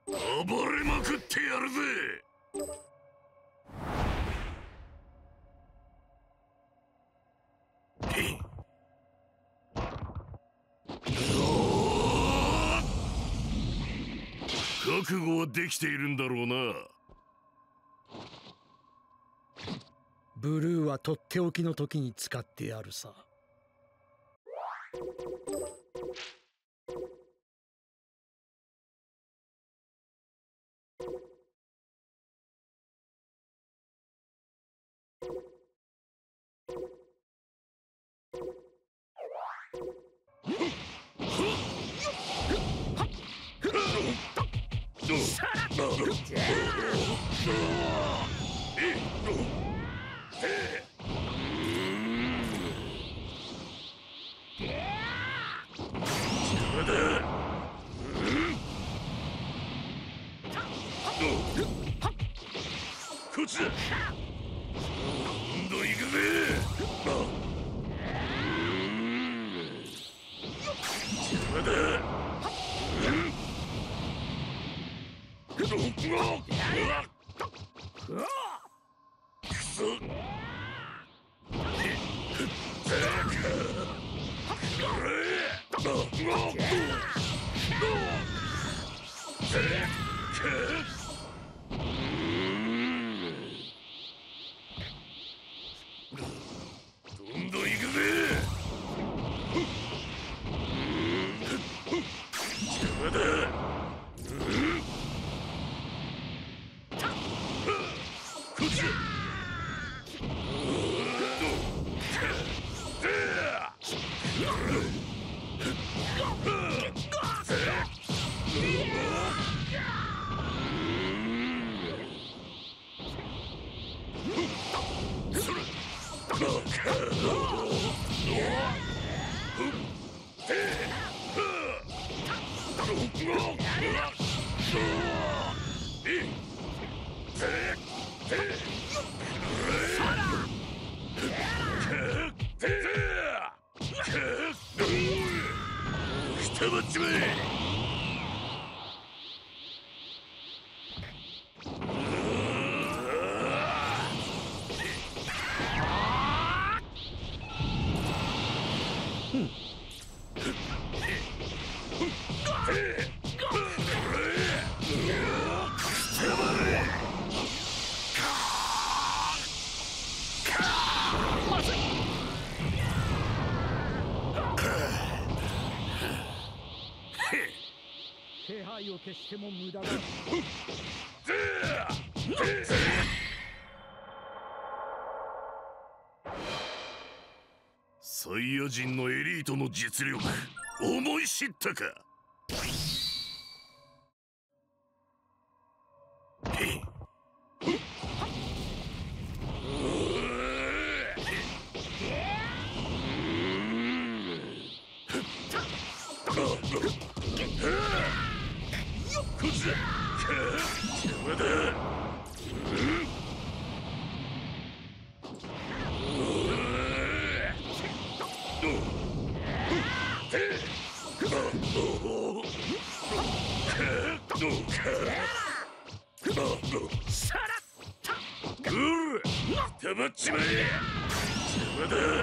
暴れまくってやるぜ。覚悟はできているんだろうな。 ブルーはとっておきの時に使ってやるさ。 こっちだ。今度行くぜ。邪魔だ。くそ。どんどん行くぜ。邪魔だ。こっちだ。くたばっちまえ。 気配を消しても無駄だ。 サイヤ人のエリートの実力、思い知ったか。こっちだ。邪魔だ。たばっちまえ。邪魔だ。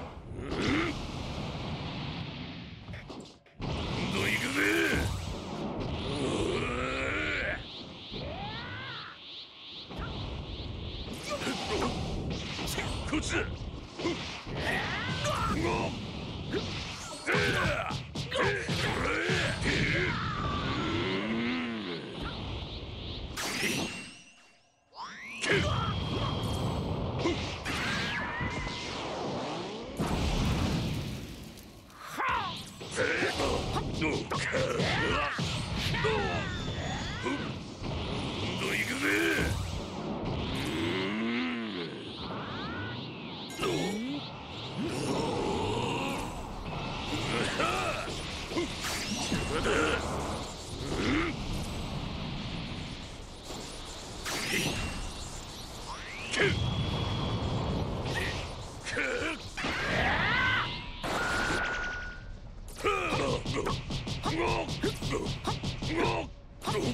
今度行くぜ。こっちだ。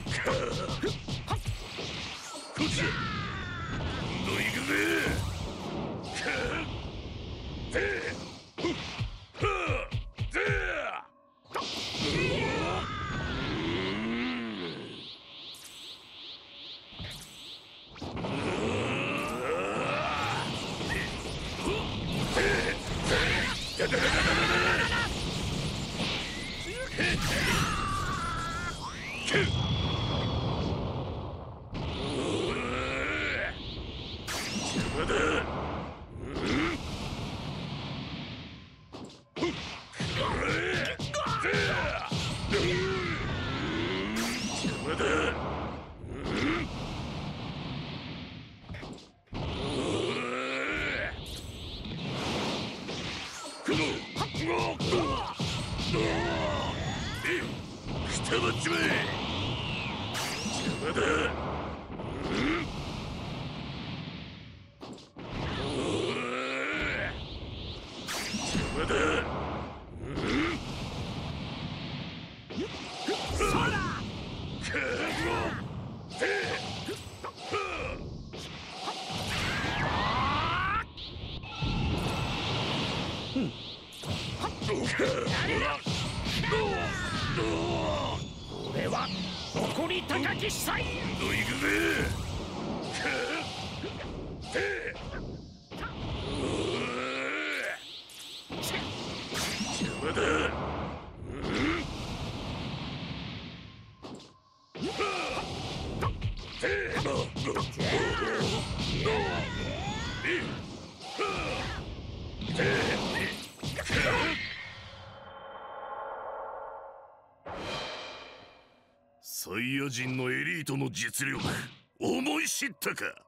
こっちだ。今度行くぜ。くたばっちまえ。邪魔だ。邪魔だ。 俺は誇り高き才。 今度行くぜ。邪魔だ。サイヤ人のエリートの実力思い知ったか。